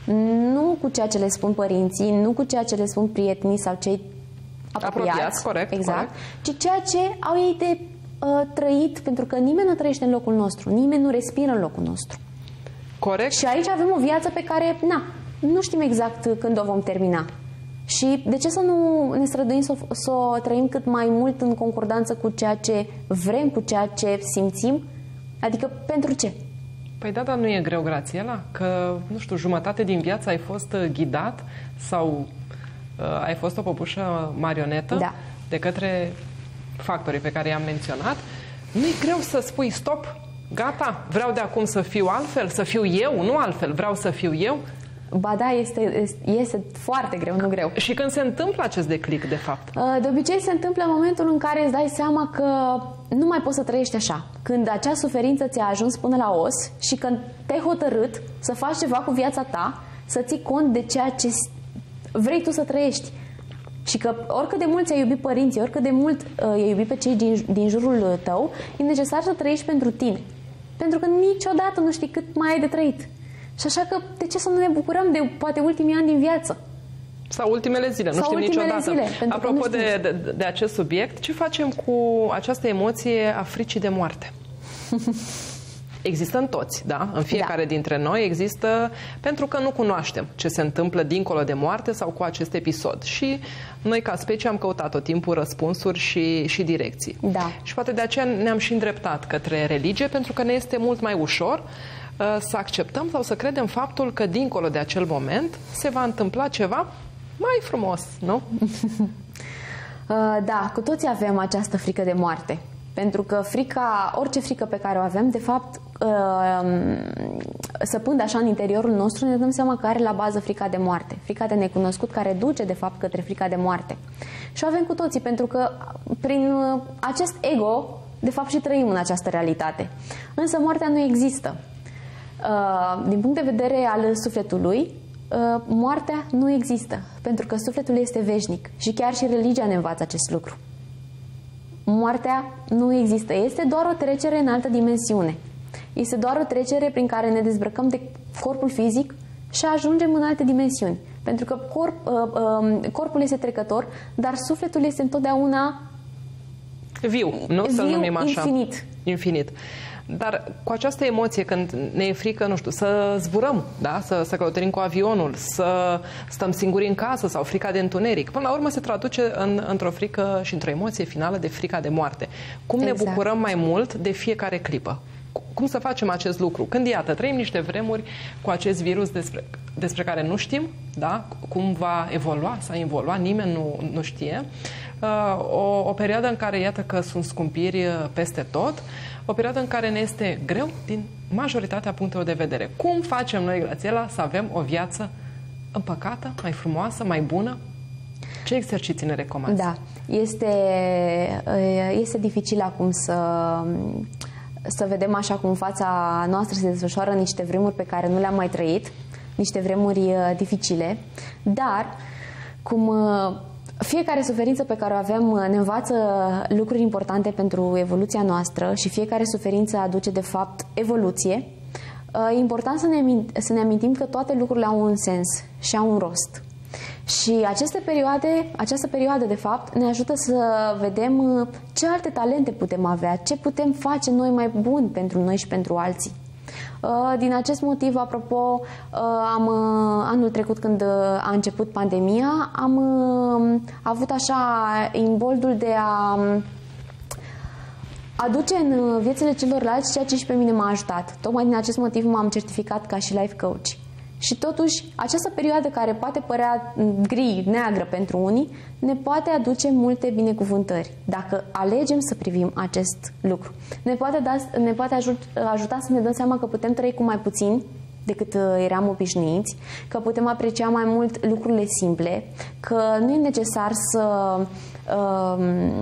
Nu cu ceea ce le spun părinții, nu cu ceea ce le spun prietenii sau cei apropiați, apropiați corect, exact, corect. Ci ceea ce au ei de uh, trăit, pentru că nimeni nu trăiește în locul nostru, nimeni nu respiră în locul nostru. Corect. Și aici avem o viață pe care, na, nu știm exact când o vom termina. Și de ce să nu ne străduim să, să o trăim cât mai mult în concordanță cu ceea ce vrem, cu ceea ce simțim? Adică pentru ce? Păi da, dar nu e greu, Grațiela, că, nu știu, jumătate din viață ai fost ghidat sau uh, ai fost o păpușă marionetă da. de către factorii pe care i-am menționat. Nu e greu să spui stop, gata, vreau de acum să fiu altfel, să fiu eu, nu altfel, vreau să fiu eu. Ba da, este, este foarte greu, nu greu. Și când se întâmplă acest declic, de fapt? De obicei se întâmplă în momentul în care îți dai seama că nu mai poți să trăiești așa. Când acea suferință ți-a ajuns până la os și când te-ai hotărât să faci ceva cu viața ta, să ții cont de ceea ce vrei tu să trăiești. Și că oricât de mult ți-ai iubit părinții, oricât de mult uh, i-ai iubit pe cei din, din jurul tău, e necesar să trăiești pentru tine. Pentru că niciodată nu știi cât mai ai de trăit. Și așa că de ce să nu ne bucurăm de poate ultimii ani din viață? Sau ultimele zile, nu Sau știm niciodată. Zile, Apropo de, de, de acest subiect, ce facem cu această emoție a fricii de moarte? Există în toți, da? În fiecare da. dintre noi există, pentru că nu cunoaștem ce se întâmplă dincolo de moarte sau cu acest episod. Și noi, ca specie, am căutat tot timpul răspunsuri și, și direcții. Da. Și poate de aceea ne-am și îndreptat către religie, pentru că ne este mult mai ușor uh, să acceptăm sau să credem faptul că dincolo de acel moment se va întâmpla ceva mai frumos, nu? Da, cu toții avem această frică de moarte. Pentru că frica, orice frică pe care o avem, de fapt, săpând așa în interiorul nostru, ne dăm seama că are la bază frica de moarte. Frica de necunoscut care duce, de fapt, către frica de moarte. Și o avem cu toții, pentru că prin acest ego de fapt și trăim în această realitate. Însă moartea nu există. Din punct de vedere al sufletului, moartea nu există, pentru că sufletul este veșnic și chiar și religia ne învață acest lucru. Moartea nu există, este doar o trecere în altă dimensiune. Este doar o trecere prin care ne dezbrăcăm de corpul fizic și ajungem în alte dimensiuni. Pentru că corp, corpul este trecător, dar sufletul este întotdeauna viu, nu? Viu, Să-l numim așa. infinit. Infinit. Dar cu această emoție, când ne e frică, nu știu, să zburăm, da? să, să călătorim cu avionul, să stăm singuri în casă sau frica de întuneric, până la urmă se traduce în, într-o frică și într-o emoție finală de frica de moarte. Cum exact. ne bucurăm mai mult de fiecare clipă? Cum să facem acest lucru? Când, iată, trăim niște vremuri cu acest virus despre, despre care nu știm, da? Cum va evolua sau involua, nimeni nu, nu știe. Uh, o, o perioadă în care, iată că sunt scumpiri peste tot, o perioadă în care ne este greu din majoritatea punctelor de vedere. Cum facem noi, Grațiela, să avem o viață împăcată, mai frumoasă, mai bună? Ce exerciții ne recomanzi? Da, este, este dificil acum să... să vedem așa cum în fața noastră se desfășoară niște vremuri pe care nu le-am mai trăit, niște vremuri uh, dificile, dar cum uh, fiecare suferință pe care o avem uh, ne învață lucruri importante pentru evoluția noastră și fiecare suferință aduce de fapt evoluție, uh, e important să ne, să ne amintim că toate lucrurile au un sens și au un rost. Și aceste perioade, această perioadă, de fapt, ne ajută să vedem ce alte talente putem avea, ce putem face noi mai bun pentru noi și pentru alții. Din acest motiv, apropo, am, anul trecut, când a început pandemia, am avut așa imboldul de a aduce în viețile celorlalți ceea ce și pe mine m-a ajutat. Tocmai din acest motiv m-am certificat ca și life coach. Și totuși, această perioadă care poate părea gri, neagră pentru unii, ne poate aduce multe binecuvântări, dacă alegem să privim acest lucru. Ne poate, da, ne poate ajut, ajuta să ne dăm seama că putem trăi cu mai puțin decât eram obișnuiți, că putem aprecia mai mult lucrurile simple, că nu e necesar să... Uh,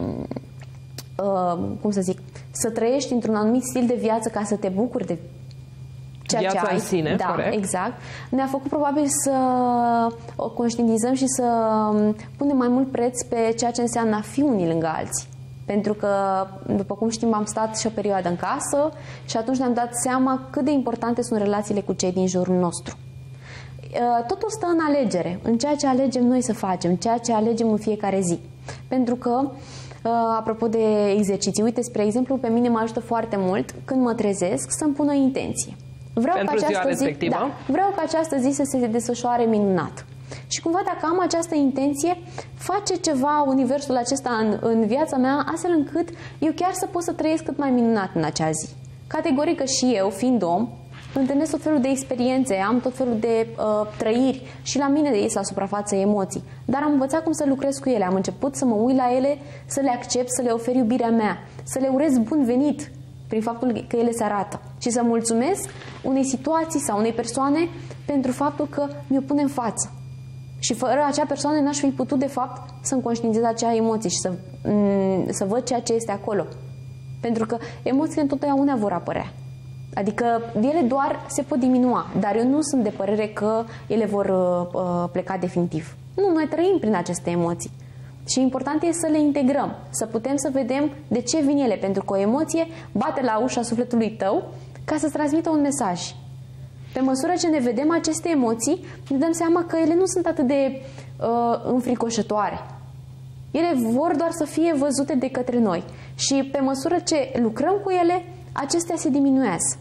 uh, cum să zic? Să trăiești într-un anumit stil de viață ca să te bucuri de ceea viața ce ai. în sine, da, corect. Exact. Ne-a făcut probabil să o conștientizăm și să punem mai mult preț pe ceea ce înseamnă a fi unii lângă alții. Pentru că, după cum știm, am stat și o perioadă în casă și atunci ne-am dat seama cât de importante sunt relațiile cu cei din jurul nostru. Totul stă în alegere, în ceea ce alegem noi să facem, ceea ce alegem în fiecare zi. Pentru că, apropo de exerciții, uite, spre exemplu, pe mine mă ajută foarte mult când mă trezesc să-mi pun o intenție. Vreau Pentru ca această ziua zi, da, vreau ca această zi să se desfășoare minunat. Și cumva, dacă am această intenție, face ceva universul acesta în, în viața mea, astfel încât eu chiar să pot să trăiesc cât mai minunat în acea zi. Categoric că și eu, fiind om, întâlnesc tot felul de experiențe, am tot felul de uh, trăiri și la mine de ies la suprafață emoții. Dar am învățat cum să lucrez cu ele, am început să mă uit la ele, să le accept, să le ofer iubirea mea, să le urez bun venit prin faptul că ele se arată și să mulțumesc unei situații sau unei persoane pentru faptul că mi-o pune în față. Și fără acea persoană n-aș fi putut, de fapt, să-mi conștientizez acea emoție și să, să văd ceea ce este acolo. Pentru că emoțiile întotdeauna vor apărea. Adică ele doar se pot diminua, dar eu nu sunt de părere că ele vor uh, pleca definitiv. Nu, noi trăim prin aceste emoții. Și important este să le integrăm, să putem să vedem de ce vin ele, pentru că o emoție bate la ușa sufletului tău ca să-ți transmită un mesaj. Pe măsură ce ne vedem aceste emoții, ne dăm seama că ele nu sunt atât de uh, înfricoșătoare. Ele vor doar să fie văzute de către noi. Și pe măsură ce lucrăm cu ele, acestea se diminuează.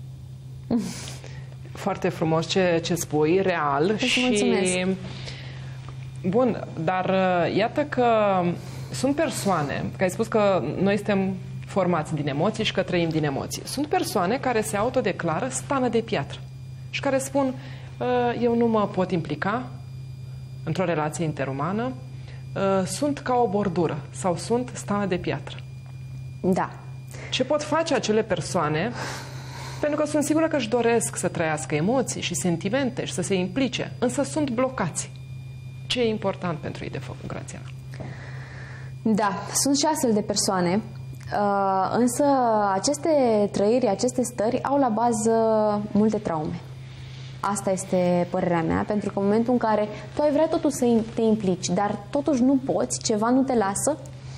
Foarte frumos ce, ce spui, real. Îți și mulțumesc. Bun, dar iată că sunt persoane, că ai spus că noi suntem formați din emoții și că trăim din emoții. Sunt persoane care se autodeclară stană de piatră și care spun eu nu mă pot implica într-o relație interumană, sunt ca o bordură sau sunt stană de piatră. Da. Ce pot face acele persoane? Pentru că sunt sigură că își doresc să trăiască emoții și sentimente și să se implice, însă sunt blocați. Ce e important pentru ei de făcut, Grațiela? Da, sunt și astfel de persoane. Uh, însă aceste trăiri, aceste stări au la bază multe traume. Asta este părerea mea, pentru că în momentul în care tu ai vrea totuși să te implici, dar totuși nu poți, ceva nu te lasă,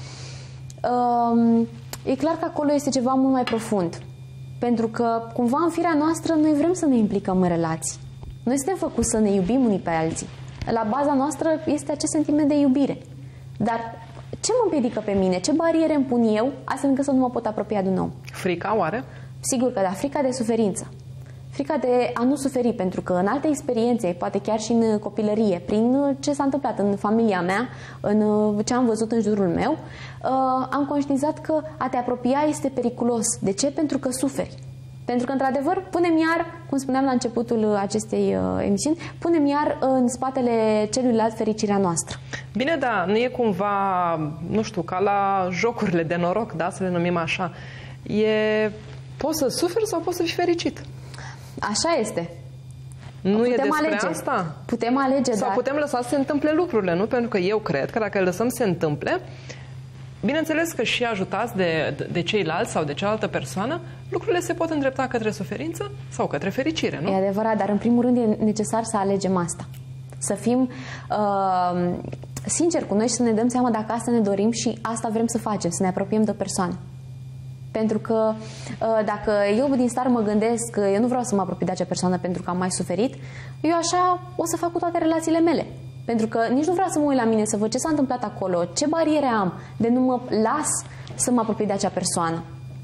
uh, e clar că acolo este ceva mult mai profund. Pentru că, cumva, în firea noastră, noi vrem să ne implicăm în relații. Noi suntem făcuți să ne iubim unii pe alții. La baza noastră este acest sentiment de iubire. Dar ce mă împiedică pe mine? Ce bariere îmi pun eu astfel încât să nu mă pot apropia de un om? Frica, oare? Sigur că da, frica de suferință. Frica de a nu suferi, pentru că în alte experiențe, poate chiar și în copilărie, prin ce s-a întâmplat în familia mea, în ce am văzut în jurul meu, am conștientizat că a te apropia este periculos. De ce? Pentru că suferi. Pentru că, într-adevăr, punem iar, cum spuneam la începutul acestei emisiuni, punem iar în spatele celuilalt fericirea noastră. Bine, da, nu e cumva, nu știu, ca la jocurile de noroc, da, să le numim așa. E, poți să suferi sau poți să fii fericit. Așa este. Nu putem e despre alege. asta? Putem alege, Sau dar... putem lăsa să se întâmple lucrurile, nu? Pentru că eu cred că dacă le lăsăm să se întâmple, bineînțeles că și ajutați de, de ceilalți sau de cealaltă persoană, lucrurile se pot îndrepta către suferință sau către fericire, nu? E adevărat, dar în primul rând e necesar să alegem asta. Să fim uh, sinceri cu noi și să ne dăm seama dacă asta ne dorim și asta vrem să facem, să ne apropiem de o persoană. Pentru că dacă eu din start mă gândesc că eu nu vreau să mă apropii de acea persoană pentru că am mai suferit, eu așa o să fac cu toate relațiile mele. Pentru că nici nu vreau să mă uit la mine, să văd ce s-a întâmplat acolo, ce bariere am de nu mă las să mă apropii de acea persoană.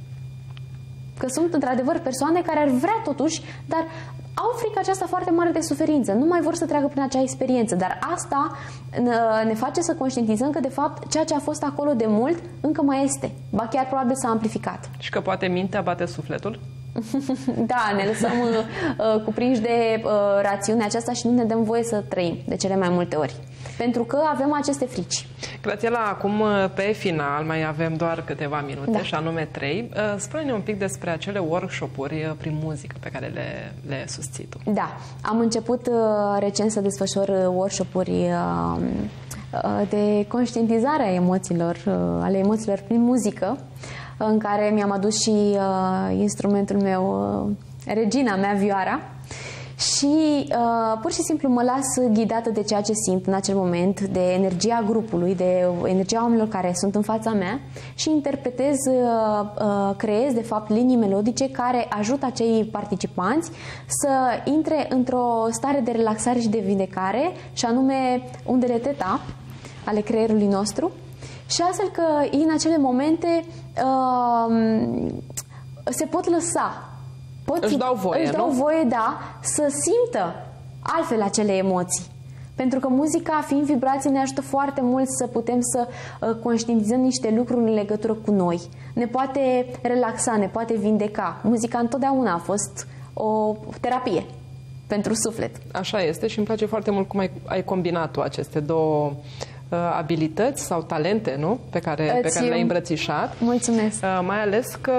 Că sunt într-adevăr persoane care ar vrea totuși, dar au frica aceasta foarte mare de suferință. Nu mai vor să treacă prin acea experiență. Dar asta ne face să conștientizăm că, de fapt, ceea ce a fost acolo de mult încă mai este. Ba chiar probabil s-a amplificat. Și că poate mintea bate sufletul? Da, ne lăsăm uh, cuprinși de uh, rațiunea aceasta și nu ne dăm voie să trăim de cele mai multe ori. Pentru că avem aceste frici. Grațiela, acum pe final mai avem doar câteva minute, da. Și anume trei. Spune-ne un pic despre acele workshop-uri prin muzică pe care le, le susții tu. Da, am început uh, recent să desfășor workshop-uri uh, de conștientizare a emoțiilor, uh, ale emoțiilor prin muzică, în care mi-am adus și uh, instrumentul meu, uh, regina mea, vioara. Și uh, pur și simplu mă las ghidată de ceea ce simt în acel moment, de energia grupului, de energia oamenilor care sunt în fața mea și interpretez, uh, uh, creez de fapt linii melodice care ajută acei participanți să intre într-o stare de relaxare și de vindecare, și anume undele teta ale creierului nostru, și astfel că în acele momente uh, se pot lăsa. Pot, își dau voie, își dau nu? voie, da, să simtă altfel acele emoții. Pentru că muzica, fiind vibrație, ne ajută foarte mult să putem să uh, conștientizăm niște lucruri în legătură cu noi. Ne poate relaxa, ne poate vindeca. Muzica întotdeauna a fost o terapie pentru suflet. Așa este și îmi place foarte mult cum ai, ai combinat tu aceste două uh, abilități sau talente, nu? Pe care, pe care le-ai îmbrățișat. Mulțumesc! Uh, mai ales că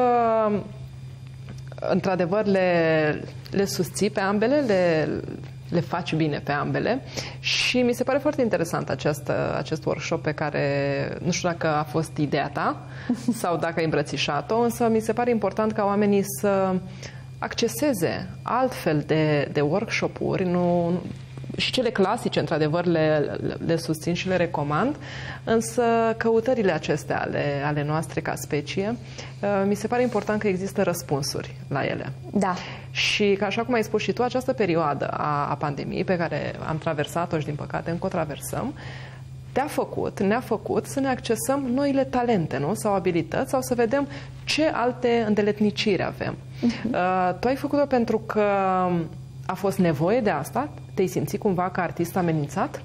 într-adevăr le, le susții pe ambele, le, le faci bine pe ambele și mi se pare foarte interesant acest, acest workshop pe care, nu știu dacă a fost ideea ta sau dacă ai îmbrățișat-o, însă mi se pare important ca oamenii să acceseze altfel de, de workshop-uri, nu, și cele clasice, într-adevăr, le, le susțin și le recomand, însă căutările acestea ale, ale noastre ca specie, mi se pare important că există răspunsuri la ele. Da. Și că, așa cum ai spus și tu, această perioadă a, a pandemiei pe care am traversat-o și, din păcate, încă o traversăm, te-a făcut, ne-a făcut să ne accesăm noile talente, nu? Sau abilități, sau să vedem ce alte îndeletniciri avem. Uh-huh. Uh, tu ai făcut-o pentru că a fost nevoie de asta? Te-ai simțit cumva ca artist amenințat?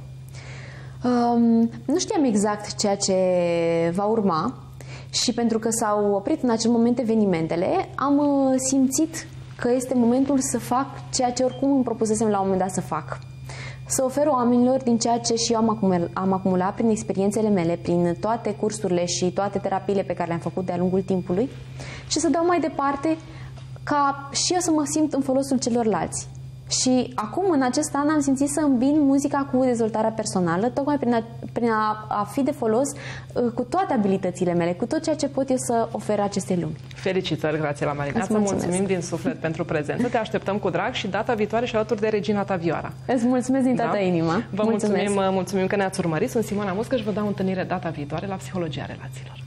Um, nu știam exact ceea ce va urma și pentru că s-au oprit în acel moment evenimentele, am uh, simțit că este momentul să fac ceea ce oricum îmi propusesem la un moment dat să fac. Să ofer oamenilor din ceea ce și eu am acumulat, am acumulat prin experiențele mele, prin toate cursurile și toate terapiile pe care le-am făcut de-a lungul timpului și să dau mai departe ca și eu să mă simt în folosul celorlalți. Și acum, în acest an, am simțit să îmbin muzica cu dezvoltarea personală, tocmai prin a, prin a, a fi de folos uh, cu toate abilitățile mele, cu tot ceea ce pot eu să ofer acestei lumi. Felicitări, Grațiela Marineață, mulțumim din suflet pentru prezență, te așteptăm cu drag și data viitoare și alături de regina ta Vioara. Îți mulțumesc din toată da? inima. Vă mulțumesc. mulțumim, mulțumim că ne-ați urmărit. Sunt Simona Muscă și vă dau întâlnire data viitoare la Psihologia Relațiilor.